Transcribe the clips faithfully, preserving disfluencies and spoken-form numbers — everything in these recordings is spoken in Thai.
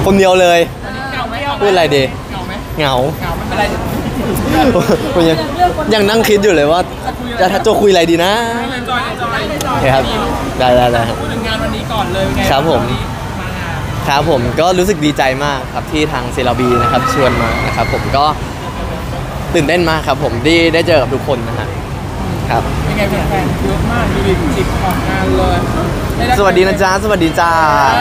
คนเดียวเลยเหงาไหมพูดอะไรดีเหงาเหงาไม่เป็นไรผมยังยังนั่งคิดอยู่เลยว่าจะจะคุยอะไรดีนะจอยจอยครับได้ได้ได้พูดถึงงานวันนี้ก่อนเลยไงครับผมครับผมก็รู้สึกดีใจมากครับที่ทางเซราบีนะครับชวนมานะครับผมก็ตื่นเต้นมากครับผมที่ได้เจอกับทุกคนนะฮะครับเป็นไงแฟนๆเยอะมากดูดิจิบของงานเลยสวัสดีนะจ๊ะสวัสดีจ้า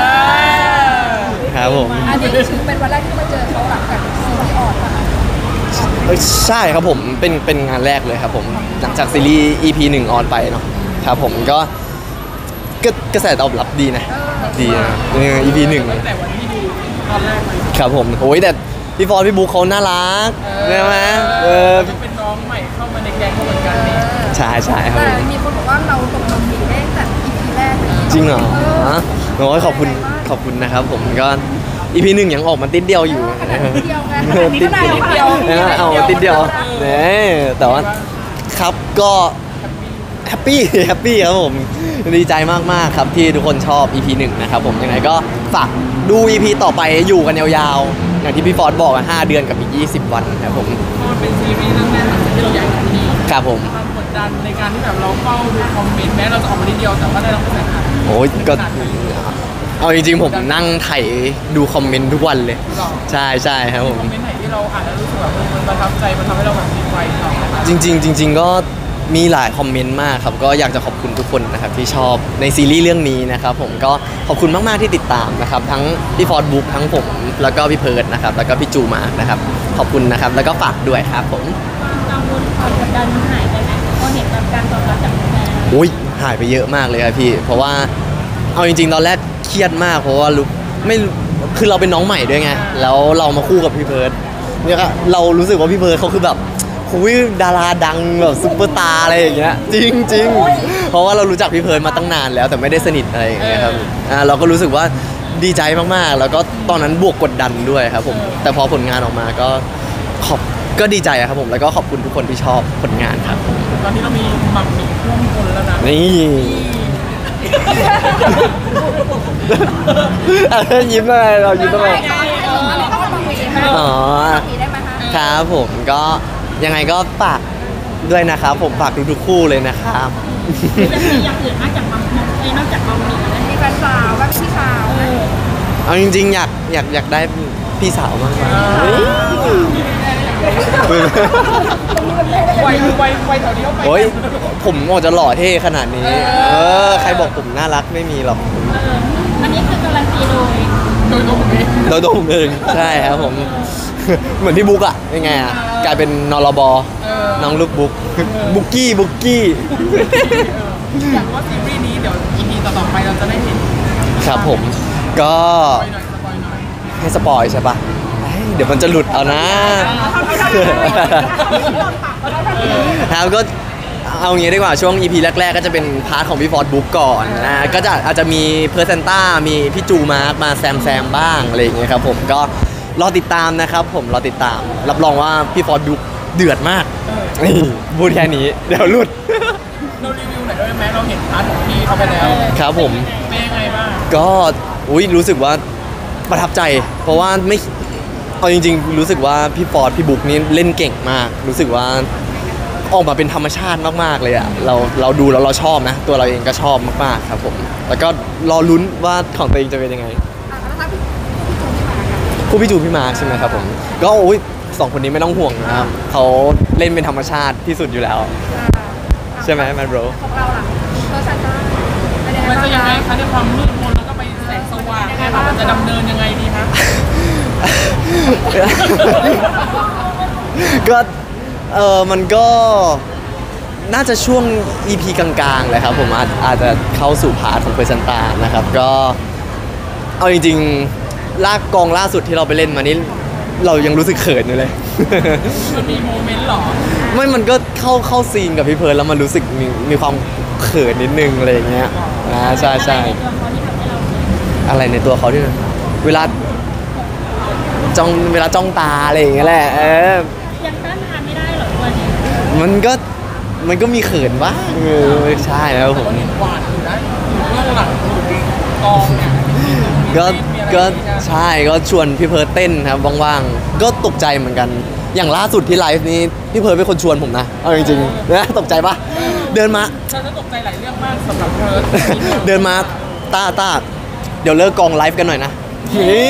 ครับผมอันนี้ถือเป็นวันแรกที่มาเจอเขาหลังจากซีรีส์ออนนะคะใช่ครับผมเป็นเป็นงานแรกเลยครับผมหลังจากซีรีส์ อี พี หนึ่งออนไปเนาะครับผมก็กระแสตอบรับดีนะดีนะ อี พี หนึ่งตั้งแต่วันที่ดูตอนแรกเลยครับผมโอ้ยแต่พี่ฟอร์พี่บุ๊คเขาน่ารักใช่ไหมเออเป็นน้องใหม่เข้ามาในแก๊งเหมือนกันนี่ใช่ใช่ครับแต่มีคนบอกว่าเราตกลงดีได้แต่ อี พี แรกจริงเหรอโอ้ยขอบคุณขอบคุณนะครับผมก็ อี พี หนึ่งยังออกมาติดเดียวอยู่ติดเดียวไงติดเดียวเอาติดเดียวเนี่ยแต่ว่าครับก็แฮปปี้แฮปปี้ครับผมดีใจมากๆครับที่ทุกคนชอบ อี พี หนึ่งนะครับผมยังไงก็ฝากดู อี พี ต่อไปอยู่กันยาวๆอย่างที่พี่ฟอร์ดบอกห้าเดือนกับอีกยี่สิบวันครับผมมันเป็นซีรีส์เรื่องแรกที่เราอยากทำนี้ครับผมความกดดันในการที่แบบเราเฝ้าดูคอมเมนต์แม้เราจะออกมานิดเดียวแต่ว่าได้รับกระแสโอ้ยก็เอาจริงๆผมนั่งไถดูคอมเมนต์ทุกวันเลยใช่ใช่ครับผมคอมเมนต์ไหนที่เราอ่านแล้วรู้สึกแบบมันประทับใจมันทำให้เราแบบมีไฟต่อจริงๆจริงๆก็มีหลายคอมเมนต์มากครับก็อยากจะขอบคุณทุกคนนะครับที่ชอบในซีรีส์เรื่องนี้นะครับผมก็ขอบคุณมากๆที่ติดตามนะครับทั้งพี่ฟอร์ดบุ๊กทั้งผมแล้วก็พี่เพิร์ดนะครับแล้วก็พี่จูมาร์กนะครับขอบคุณนะครับแล้วก็ฝากด้วยครับผมกังวลความกดดันหายไปไหมพอเห็นการตอบรับจากแฟนโอ้ยหายไปเยอะมากเลยครับพี่เพราะว่าเอาจริงๆตอนแรกเครียดมากเพราะว่ารู้ไม่คือเราเป็นน้องใหม่ด้วยไงแล้วเรามาคู่กับพี่เพิร์ดเนี่ยเรารู้สึกว่าพี่เพิร์ดเขาคือแบบคุยดาราดังแบบซุปเปอร์สตาร์อะไรอย่างเงี้ยจริงจริงเพราะว่าเรารู้จักพี่เพิร์ดมาตั้งนานแล้วแต่ไม่ได้สนิทอะไรอย่างเงี้ยครับอ่าเราก็รู้สึกว่าดีใจมากๆแล้วก็ตอนนั้นบวกกดดันด้วยครับผมแต่พอผลงานออกมาก็ขอบก็ดีใจครับผมแล้วก็ขอบคุณทุกคนที่ชอบผลงานครับตอนนี้เรามีหมักหมี่ท่วมคนแล้วนะนี่ยิ้มอะไรเรายิ้มทำไมอ๋อครับผมก็ยังไงก็ฝากด้วยนะครับผมฝากทุกๆคู่เลยนะครับจะมีอย่างอื่นนอกจากมังมีนอกจากมังมีมีแฟนสาวแบบพี่สาวเอาจริงๆอยากอยากอยากได้พี่สาวมากกว่าไวไวไวแถวนี้ไปโอ้ยผมอาจจะหล่อเท่ขนาดนี้เออใครบอกผมน่ารักไม่มีหรอกอันนี้คือการันตีโดยโดยตัวผมเองโดยตัวผมเองใช่ครับผมเหมือนพี่บุ๊กอะยังไงอะกลายเป็นนรบน้องลูกบุ๊กบุ๊กกี้บุ๊กกี้อยากว่าซีรีส์นี้เดี๋ยว อี พี ต่อๆไปเราจะได้เห็นครับผมก็ให้สปอยใช่ปะเดี๋ยวมันจะหลุดเอานะครับก็เอางี้ดีกว่าช่วง อี พี แรกๆก็จะเป็นพาร์ทของพี่ฟอร์ดบุ๊กก่อนนะก็จะอาจจะมีเพอร์เซนต้ามีพี่จูมาร์กมาแซมแซมบ้างอะไรอย่างเงี้ยครับผมก็รอติดตามนะครับผมรอติดตามรับรองว่าพี่ฟอร์ดบุ๊กเดือดมากพูดแค่นี้เดี๋ยวหลุดเรารีวิวหน่อยได้ไหมเราเห็นพาร์ทของพี่เขาไปแล้วครับผมเป็นยังไงบ้างก็อุ้ยรู้สึกว่าประทับใจเพราะว่าไม่เอาจริงๆรู้สึกว่าพี่ฟอร์ดพี่บุ๊กนี่เล่นเก่งมากรู้สึกว่าออกมาเป็นธรรมชาติมากๆเลยอะเราเราดูแล้วเราชอบนะตัวเราเองก็ชอบมากๆครับผมแล้วก็รอลุ้นว่าของตัวเองจะเป็นยังไงคู่พี่จูพี่มาใช่ไหมครับผมก็โอ้ยสองคนนี้ไม่ต้องห่วงนะครับเขาเล่นเป็นธรรมชาติที่สุดอยู่แล้วใช่ไหมแมนโบรของเราล่ะเออฉันจะมันจะยังไงคะในความมืดมนแล้วก็ไปแสงสว่างมันจะดำเนินยังไงดีคะก็เออมันก็น่าจะช่วง อี พี กลางๆเลยครับผมอาจอาจจะเข้าสู่พาร์ทของเพอร์เซนต้านะครับก็เอาจริงๆลากกองล่าสุดที่เราไปเล่นมานี่เรายังรู้สึกเขินอยู่เลยมันมีโมเมนต์หรอไม่มันก็เข้าเข้าซีนกับพี่เพิร์ลแล้วมันรู้สึกมีมีความเขินนิดนึงอะไรอย่างเงี้ยอ่าใช่ใช่อะไรในตัวเขาที่เวลาจ้องเวลาจ้องตาอะไรอย่างเงี้ยแหละเออยังต้านทานไม่ได้หรอตัวนี้มันก็มันก็มีเขินบ้างเออใช่แล้วผมหวานอยู่นะเรื่องหลังกองเนี่ยก็กก็ใช่ก็ชวนพี่เพิร์ดเต้นครับว่างๆก็ตกใจเหมือนกันอย่างล่าสุดที่ไลฟ์นี้พี่เพิร์ดเป็นคนชวนผมนะเอาจริงๆนะตกใจปะเดินมาเราจะตกใจหลายเรื่องมากสำหรับเพิร์ดเดินมาต้าต้าเดี๋ยวเลิกกองไลฟ์กันหน่อยนะนี่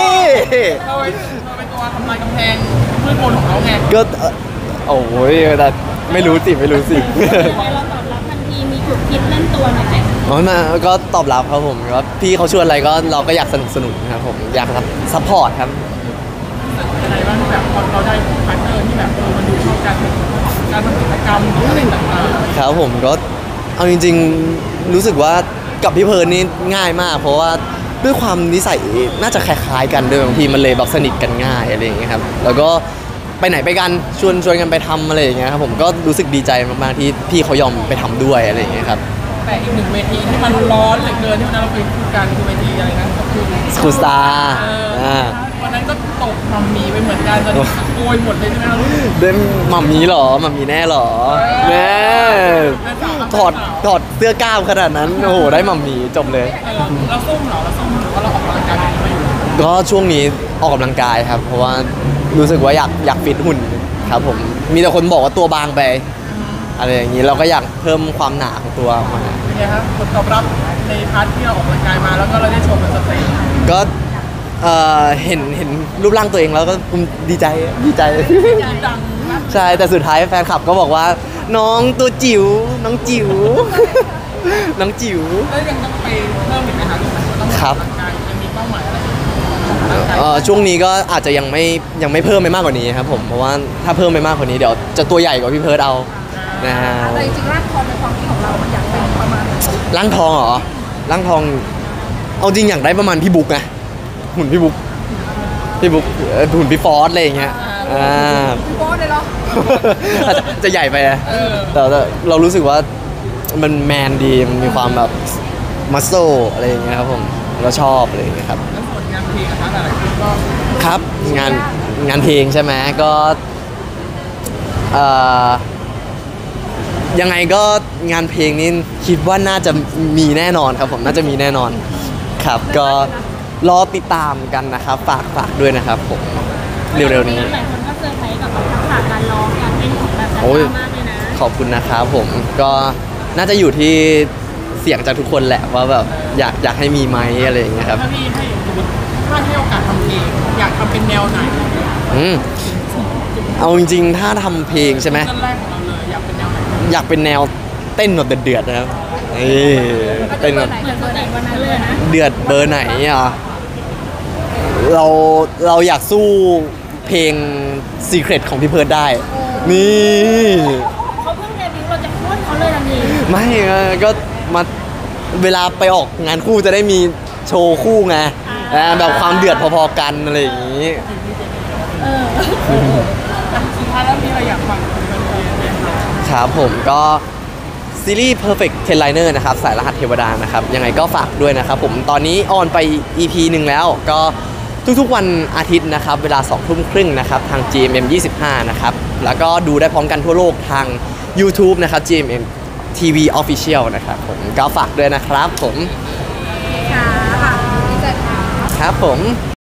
เราไปเราไปตัวทำลายกำแพงมืดมนของเขาไงก็เอ่อโอ้ยแต่ไม่รู้สิไม่รู้สิเราตอบรับทันทีมีจุดคิดเล่นตัวหน่อยไหมอ๋อมาก็ตอบรับครับผมว่าพี่เขาชวนอะไรก็เราก็อยากสนับสนุนครับผมอยากซัพพอร์ตครับอะไรบ้างที่แบบพอเราได้พาร์ทเนอร์ที่แบบเออมันดูเข้ากันการทำกิจกรรมหรืออะไรต่างๆครับผมก็เอาจริงๆรู้สึกว่ากับพี่เพิร์นนี่ง่ายมาก เพราะว่าด้วยความนิสัยน่าจะคล้ายๆกันด้วยบางทีมันเลยแบบสนิทกันง่ายอะไรอย่างเงี้ยครับแล้วก็ไปไหนไปกันชวนชวนกันไปทำอะไรอย่างเงี้ยครับผมก็รู้สึกดีใจมากๆที่พี่เขายอมไปทำด้วยอะไรอย่างเงี้ยครับแต่อีกหนึ่งเวทีที่มันร้อนเหลือเกินที่วันนั้นเราไปพูดกันคือเวทีอะไรนะก็คือสกูสตาร์เอออ่าวันนั้นก็ตกมัมมีไปเหมือนกันตอนนี้โกยหมดเลยใช่ไหมเรารู้สึกเดินหม่ำมีเหรอหม่ำมีแน่เหรอแน่ถอดถอดเสื้อกล้ามขนาดนั้นโอ้โหได้หม่ำมีจบเลยเออเราซุ่มเหรอเราซุ่มหรือว่าเราออกกำลังกายมาอยู่ก็ช่วงนี้ออกกำลังกายครับ เพราะว่ารู้สึกว่าอยากอยากฟิตหุ่นครับผมมีแต่คนบอกว่าตัวบางไปอะไรอย่างนี้เราก็อยากเพิ่มความหนาของตัวมาเป็นไงครับผลตอบรับในพาร์ทที่เราออกกำลังกายมาแล้วก็เราได้โชว์บนสเตจก็เอ่อเห็นเห็นรูปร่างตัวเองแล้วก็ภูมิดีใจดีใจดังมากใช่แต่สุดท้ายแฟนคลับก็บอกว่า น้องตัวจิ๋วน้องจิ๋ว น้องจิ๋วแล้วยังต้องไปเพิ่มอีกไหมคะต้องออกครับกำลังกายยังมีเป้าหมายอะไรร่างกายเอ่อช่วงนี้ก็อาจจะยังไม่ยังไม่เพิ่มไปมากกว่านี้ครับผมเพราะว่าถ้าเพิ่มไปมากกว่านี้เดี๋ยวจะตัวใหญ่กว่าพี่เพิร์ดเอานะฮะแต่จริงๆร่างทองในความคิดของเรามันอยากเป็นประมาณร่างทองเหรอร่างทองเอาจริงอยากได้ประมาณพี่บุ๊กนะหุ่นพี่บุ๊กพี่บุ๊กเอ่อหุ่นพี่ฟอสอะไรอย่างเงี้ยอ่าพี่โบ๊ทเลยเหรออาจจะจะใหญ่ไปนะเออแต่แต่เรารู้สึกว่ามันแมนดีมันมีความแบบมัสโซอะไรอย่างเงี้ยครับผมเราชอบอะไรอย่างเงี้ยครับแล้วส่วนงานเพลงนะคะหลายๆคนก็ครับงานงานเพลงใช่ไหมก็เอ่อยังไงก็งานเพลงนี้คิดว่าน่าจะมีแน่นอนครับผมน่าจะมีแน่นอนครับก็รอติดตามกันนะครับฝากฝากด้วยนะครับผมเร็วๆนี้หลายคนก็เซอร์ไพรส์กับแบบทักษะการร้องการเต้นของแบบโอ้ยมากเลยนะขอบคุณนะครับผมก็น่าจะอยู่ที่เสียงจากทุกคนแหละว่าแบบอยากอยากให้มีไหมอะไรอย่างเงี้ยครับถ้าพี่ให้สมมติถ้าให้โอกาสทำเพลงอยากทำเป็นแนวไหนอืมเอาจริงๆถ้าทำเพลงใช่ไหมต้นแรกของเราเลยอยากเป็นแนวไหนอยากเป็นแนวเต้นแบบเดือดๆนะครับนี่เต้นแบบเหมือนตัวไหนวันนั้นเลยนะเดือดเบอร์ไหนอ่ะเราเราอยากสู้เพลง Secret ของพี่เพิร์ดได้ นี่เขาเพิ่งเดบิวต์เราจะพูดเขาเลยทันทีไม่เออก็มาเวลาไปออกงานคู่จะได้มีโชว์คู่ไงอ่าแบบความเดือดพอๆกันอะไรอย่างนี้เออสุดท้ายแล้วมีอะไรอยากฟังเป็นเพลงไหมคะครับผมก็ซีรีส์ Perfect Ten Liner นะครับสายรหัสเทวดานะครับยังไงก็ฝากด้วยนะครับผมตอนนี้ออนไป อี พี หนึ่งแล้วก็ทุกๆวันอาทิตย์นะครับเวลาสองทุ่มครึ่งนะครับทาง จี เอ็ม เอ็ม ยี่สิบห้านะครับแล้วก็ดูได้พร้อมกันทั่วโลกทาง YouTube นะครับ จี เอ็ม เอ็ม ที วี Official นะครับผมก็ฝากด้วยนะครับผมค่ะดีใจค่ะครับผม